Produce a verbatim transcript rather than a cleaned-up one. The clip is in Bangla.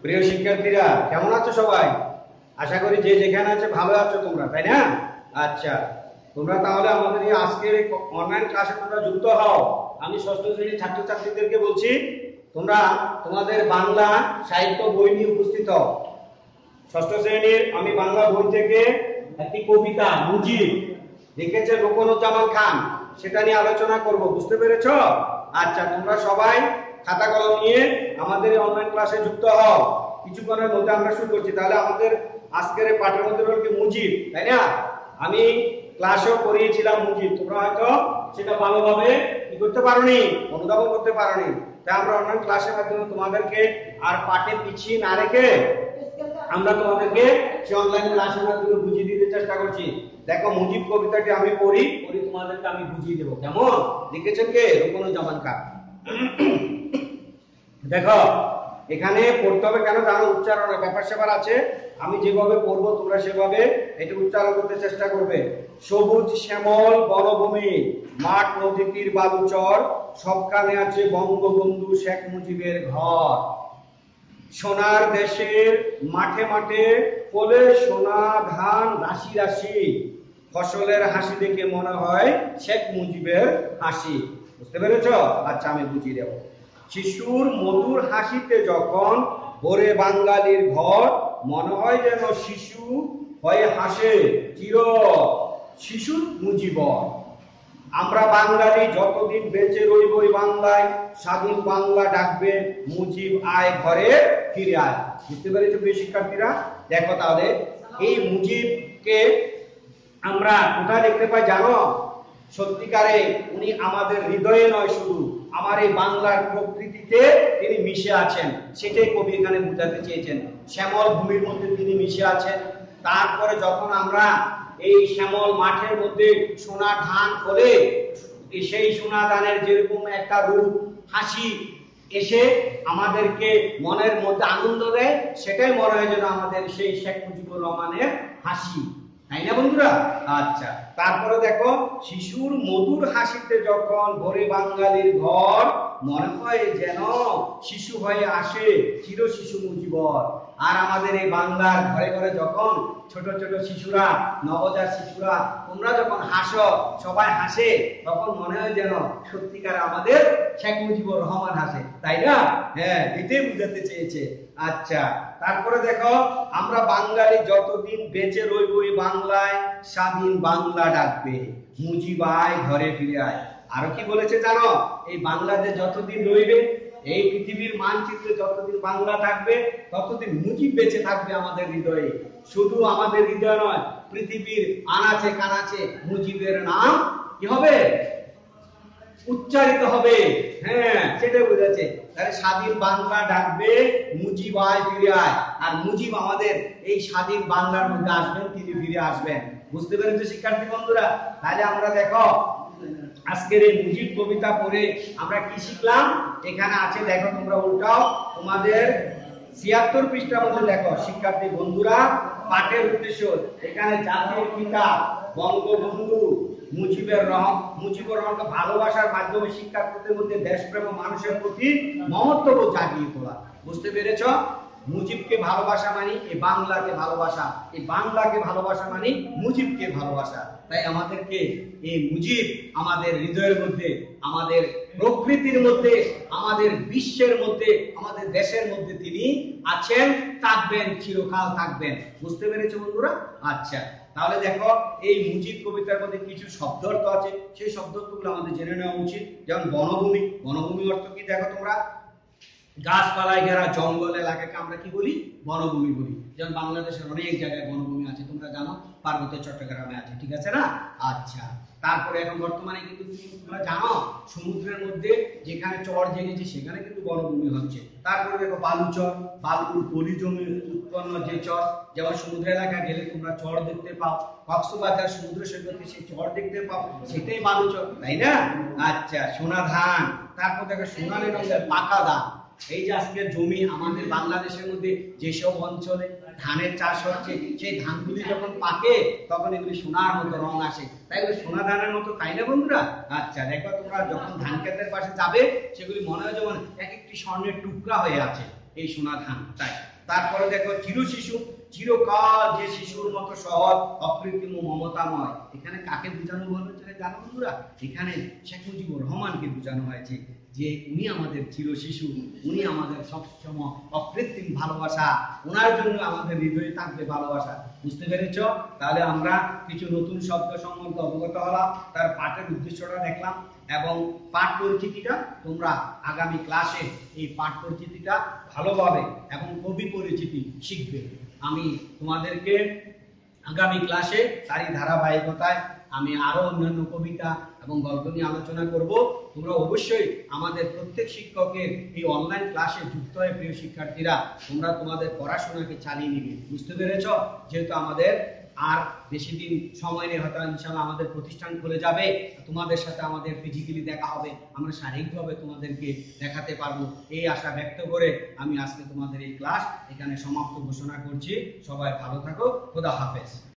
প্রিয় শিক্ষার্থীরা কেমন আছো সবাই? আশা করি যে যেখানে আছে ভালো আছো তোমরা, তাই না? আচ্ছা, তোমরা তাহলে আমাদের এই আজকের অনলাইন ক্লাসে তোমরা যুক্ত হও। আমি ষষ্ঠ শ্রেণীর ছাত্রছাত্রীদেরকে বলছি, তোমরা তোমাদের বাংলা সাহিত্য বই নিয়ে উপস্থিত হও। ষষ্ঠ শ্রেণীর আমি বাংলা বই থেকে একটি কবিতা মুজিব লিখেছে রোকনুজ্জামান খান, সেটা নিয়ে আলোচনা করব। বুঝতে পেরেছো? আচ্ছা, তোমরা সবাই খাতা কলম নিয়ে আমাদের অনলাইন ক্লাসে যুক্ত হও। কিছুক্ষণের মধ্যে আমরা শুরু করছি। তাহলে আমাদের আজকের পাঠের মধ্যে রইল কি মুজিব, তাই না? আমি ক্লাসেও পড়িয়েছিলাম মুজিব, তোমরা হয়তো সেটা ভালোভাবে কি করতে পারোনি, অনুধাবন করতে পারোনি। তাই আমরা অনলাইন ক্লাসের মাধ্যমে তোমাদেরকে আর পাঠে পিছিয়ে না রেখে আমরা তোমাদেরকে সেই অনলাইন ক্লাসের মাধ্যমে বুঝিয়ে দিতে চেষ্টা করছি। দেখো, মুজিব কবিতাটি আমি পড়ি পড়ি তোমাদেরকে আমি বুঝিয়ে দেবো। কেমন লিখেছেন কে? রোকনুজ্জামান খান। দেখো, এখানে পড়তে হবে কেন জানো? উচ্চারণের ব্যাপার স্যাপার আছে। আমি যেভাবে পড়বো তোমরা সেভাবে এটা উচ্চারণ করতে চেষ্টা করবে। সবুজ শ্যামল বনভূমি, মাঠ নদী তীর বালুচর, সবখানে আছে বঙ্গবন্ধু শেখ মুজিবের ঘর। সোনার দেশের মাঠে মাঠে ফলে সোনা ধান রাশি রাশি, ফসলের হাসি দেখে মনে হয় শেখ মুজিবের হাসি। বুঝতে পেরেছ? আচ্ছা, আমি বুঝিয়ে দেব। শিশুর মধুর হাসিতে যখন ভরে বাঙালির ঘর, মনে হয় যেন শিশু হয়ে হাসে চির শিশু মুজিব। আমরা বাঙালি যতদিন বেঁচে রইব এই বাংলায়, স্বাধীন বাংলা ডাকবে মুজিব আয় ঘরে ফিরে আয়। বুঝতে পেরেছো প্রিয় শিক্ষার্থীরা? দেখো তাহলে এই মুজিবকে আমরা কোথায় দেখতে পাই জানো? সত্যিকারে উনি আমাদের হৃদয়ে নয়, শুধু আমার এই বাংলার প্রকৃতিতে তিনি মিশে আছেন, সেটাই কবি এখানে বোঝাতে চেয়েছেন। শ্যামল ভূমির মধ্যে তিনি মিশে আছেন। তারপরে যখন আমরা এই শ্যামল মাঠের মধ্যে সোনা ধান ফলে, সেই সোনা ধানের যেরকম একটা রূপ হাসি এসে আমাদেরকে মনের মধ্যে আনন্দ দেয়, সেটাই মনে হয় যেন আমাদের সেই শেখ মুজিবুর রহমানের হাসি, তাই না বন্ধুরা? আচ্ছা, তারপরে দেখো, শিশুর মধুর হাসিতে যখন ভরে বাঙালির ঘর, মনে হয় যেন শিশু হয়ে আসে চির শিশু মুজিবর। আর আমাদের এই বাংলার ঘরে ঘরে যখন ছোট ছোট শিশুরা, নবজাত শিশুরা, তোমরা যখন হাসো, সবাই হাসে, তখন মনে হয় যেন সত্যিকার আমাদের শেখ মুজিবুর রহমান হাসে, তাই না? হ্যাঁ, এটাই বুঝাতে চেয়েছে। আচ্ছা, তারপরে দেখো, আমরা বাঙালি যতদিন বেঁচে রইব এই বাংলায়, স্বাধীন বাংলা ডাকবে মুজিব আয় ঘরে ফিরে আয়। আরো কি বলেছে জানো? এই বাংলাদেশ যতদিন রইবে, এই পৃথিবীর মানচিত্রে যতদিন বাংলা থাকবে, ততদিন মুজিব বেঁচে থাকবে আমাদের হৃদয়ে। শুধু আমাদের হৃদয় নয়, পৃথিবীর আনাচে কানাচে মুজিবের নাম কি হবে? উচ্চারিত হবে। হ্যাঁ, সেটাই বুঝেছে। তাহলে স্বাধীন বাংলা ডাকবে মুজিব আয় ফিরে আয়। আর মুজিব আমাদের এই স্বাধীন বাংলার মধ্যে আসবেন, তিনি ফিরে আসবেন। বুঝতে পেরেছো শিক্ষার্থী বন্ধুরা? তাহলে আমরা দেখো আজকের এই মুজিব কবিতা পড়ে আমরা কি শিখলাম? এখানে আছে, দেখো তোমরা উল্টাও, তোমাদের ছিয়াত্তর পৃষ্ঠার মধ্যে দেখো শিক্ষার্থী বন্ধুরা, পাঠের উদ্দেশ্য এখানে জাতির পিতা বঙ্গবন্ধু মুজিবুর রহমান মুজিবুর রহমানকে ভালোবাসার মাধ্যমে শিক্ষার্থীদের মধ্যে দেশপ্রেম ও মানুষের প্রতি মমত্ববোধ জাগিয়ে তোলা। বুঝতে পেরেছো? মুজিবকে ভালোবাসা মানে এই বাংলাকে ভালোবাসা, এই বাংলাকে ভালোবাসা মানে মুজিবকে ভালোবাসা। তাই আমাদেরকে এই মুজিব আমাদের হৃদয়ের মধ্যে, আমাদের প্রকৃতির মধ্যে, আমাদের বিশ্বের মধ্যে, আমাদের দেশের মধ্যে তিনি আছেন, থাকবেন, চিরকাল থাকবেন। বুঝতে পেরেছো বন্ধুরা? আচ্ছা, তাহলে দেখো এই মুজিব কবিতার মধ্যে কিছু শব্দ অর্থ আছে, সেই শব্দ অর্থগুলো আমাদের জেনে নেওয়া উচিত। যেমন বনভূমি, বনভূমি অর্থ কি দেখো তোমরা? গাছপালায় ঘেরা জঙ্গল এলাকাকে আমরা কি বলি? বনভূমি বলি। যেমন বাংলাদেশের অনেক জায়গায় বনভূমি আছে, তোমরা জানো, পার্বত্য চট্টগ্রামে আছে, ঠিক আছে না? আচ্ছা, তারপরে এখন বর্তমানে কিন্তু তোমরা জানো সমুদ্রের মধ্যে যেখানে চর জেগেছে সেখানে কিন্তু বনভূমি হচ্ছে। তারপরে দেখো বালুচর, বালুর পলি জমি উৎপন্ন যে চর, যেমন সমুদ্র এলাকা গেলে তোমরা চর দেখতে পাও, কক্সবাজার সমুদ্র সৈকতে সেই চর দেখতে পাও, সেটাই বালুচর, তাই না? আচ্ছা, সোনা ধান, তারপর দেখো সোনালি রঙের পাকা ধান। এই যে আজকে জমি আমাদের বাংলাদেশের মধ্যে যেসব অঞ্চলে ধানের চাষ হচ্ছে, সেই ধানগুলি যখন পাকে তখন এগুলি সোনার মতো রং আসে, তাই এগুলি সোনা ধানের মতো, তাই না বন্ধুরা? আচ্ছা, দেখো তোমরা যখন ধান ক্ষেতের পাশে যাবে, সেগুলি মনে হয় যেমন এক একটি স্বর্ণের টুকরা হয়ে আছে এই সোনা ধান। তাই তারপরে দেখো চির শিশু, চিরকাল যে শিশুর মতো সহজ, অকৃত্রিম ও মমতাময়। এখানে কাকে বোঝানো হয়েছে জানো বন্ধুরা? এখানে শেখ মুজিবুর রহমানকে বোঝানো হয়েছে যে উনি আমাদের চির শিশু, উনি আমাদের সবসময় অকৃত্রিম ভালোবাসা, ওনার জন্য আমাদের হৃদয়ে থাকবে ভালোবাসা। বুঝতে পেরেছ? তাহলে আমরা কিছু নতুন শব্দ সম্বন্ধে অবগত হলাম, তার পাঠের উদ্দেশ্যটা দেখলাম এবং পাঠ পরিচিতিটা তোমরা আগামী ক্লাসে এই পাঠ পরিচিতিটা ভালোভাবে এবং কবি পরিচিতি শিখবে। আমি তোমাদেরকে আগামী ক্লাসে তারই ধারাবাহিকতায় আমি আরো অন্যান্য কবিতা এবং গল্প নিয়ে আলোচনা করব। তোমরা অবশ্যই আমাদের প্রত্যেক শিক্ষকের এই অনলাইন ক্লাসে যুক্ত হয়ে প্রিয় শিক্ষার্থীরা তোমরা তোমাদের পড়াশোনাকে চালিয়ে নিবে। বুঝতে পেরেছ? যেহেতু আমাদের আর বেশি দিন সময় নেই, হয়তো ইনশাআল্লাহ আমাদের প্রতিষ্ঠান খুলে যাবে, তোমাদের সাথে আমাদের ফিজিক্যালি দেখা হবে, আমরা শারীরিকভাবে তোমাদেরকে দেখাতে পারবো, এই আশা ব্যক্ত করে আমি আজকে তোমাদের এই ক্লাস এখানে সমাপ্ত ঘোষণা করছি। সবাই ভালো থাকো, খোদা হাফেজ।